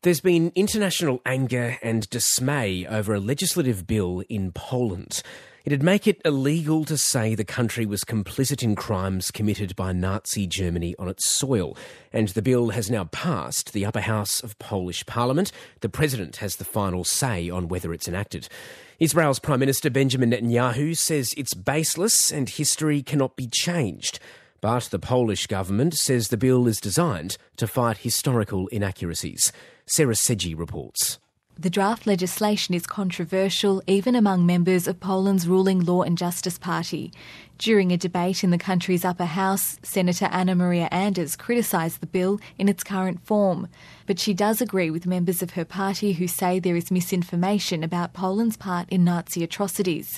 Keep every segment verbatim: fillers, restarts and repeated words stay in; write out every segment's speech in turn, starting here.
There's been international anger and dismay over a legislative bill in Poland. It'd make it illegal to say the country was complicit in crimes committed by Nazi Germany on its soil. And the bill has now passed the upper house of Polish Parliament. The president has the final say on whether it's enacted. Israel's Prime Minister Benjamin Netanyahu says it's baseless and history cannot be changed. But the Polish government says the bill is designed to fight historical inaccuracies. Sarah Sedgey reports. The draft legislation is controversial even among members of Poland's ruling Law and Justice Party. During a debate in the country's upper house, Senator Anna Maria Anders criticised the bill in its current form. But she does agree with members of her party who say there is misinformation about Poland's part in Nazi atrocities.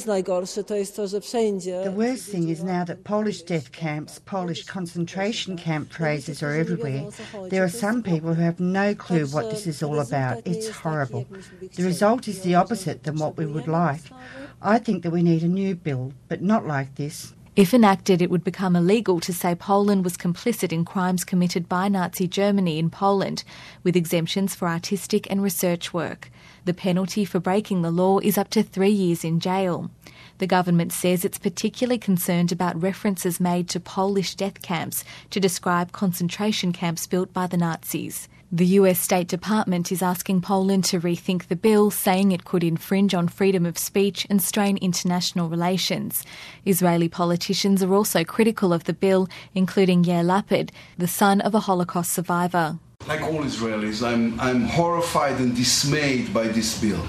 The worst thing is now that Polish death camps, Polish concentration camp phrases are everywhere. There are some people who have no clue what this is all about. It's horrible. The result is the opposite than what we would like. I think that we need a new bill, but not like this. If enacted, it would become illegal to say Poland was complicit in crimes committed by Nazi Germany in Poland, with exemptions for artistic and research work. The penalty for breaking the law is up to three years in jail. The government says it's particularly concerned about references made to Polish death camps to describe concentration camps built by the Nazis. The U S State Department is asking Poland to rethink the bill, saying it could infringe on freedom of speech and strain international relations. Israeli politicians are also critical of the bill, including Yair Lapid, the son of a Holocaust survivor. Like all Israelis, I'm, I'm horrified and dismayed by this bill.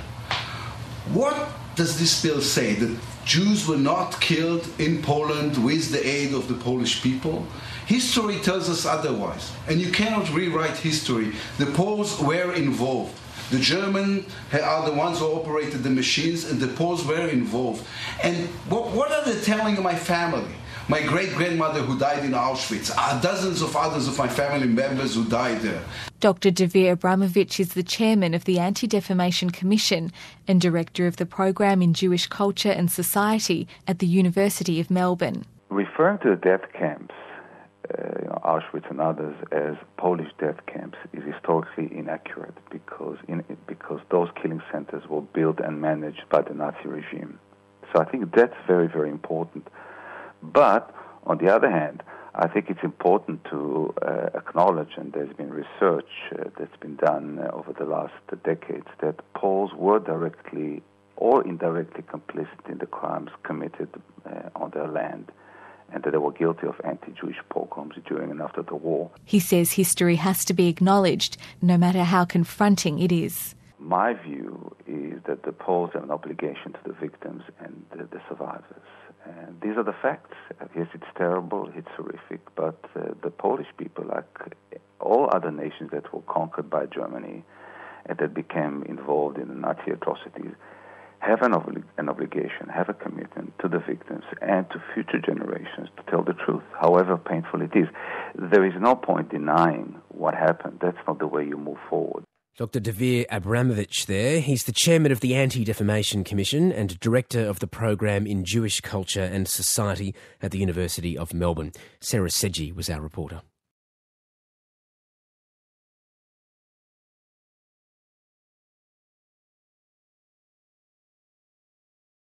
What does this bill say? That Jews were not killed in Poland with the aid of the Polish people? History tells us otherwise, and you cannot rewrite history. The Poles were involved. The Germans are the ones who operated the machines, and the Poles were involved. And what, what are they telling my family? My great-grandmother who died in Auschwitz, uh, dozens of others of my family members who died there. Doctor Dvir Abramovich is the chairman of the Anti-Defamation Commission and director of the program in Jewish culture and society at the University of Melbourne. Referring to the death camps, uh, you know, Auschwitz and others, as Polish death camps is historically inaccurate because, in, because those killing centers were built and managed by the Nazi regime. So I think that's very, very important. But, on the other hand, I think it's important to uh, acknowledge, and there's been research uh, that's been done uh, over the last uh, decades, that Poles were directly or indirectly complicit in the crimes committed uh, on their land, and that they were guilty of anti-Jewish pogroms during and after the war. He says history has to be acknowledged, no matter how confronting it is. My view is that the Poles have an obligation to the victims and the, the survivors. And these are the facts. Yes, it's terrible, it's horrific, but uh, the Polish people, like all other nations that were conquered by Germany and that became involved in the Nazi atrocities, have an, obli- an obligation, have a commitment to the victims and to future generations to tell the truth, however painful it is. There is no point denying what happened. That's not the way you move forward. Doctor Dvir Abramovich there. He's the chairman of the Anti-Defamation Commission and director of the program in Jewish culture and society at the University of Melbourne. Sarah Sedgey was our reporter.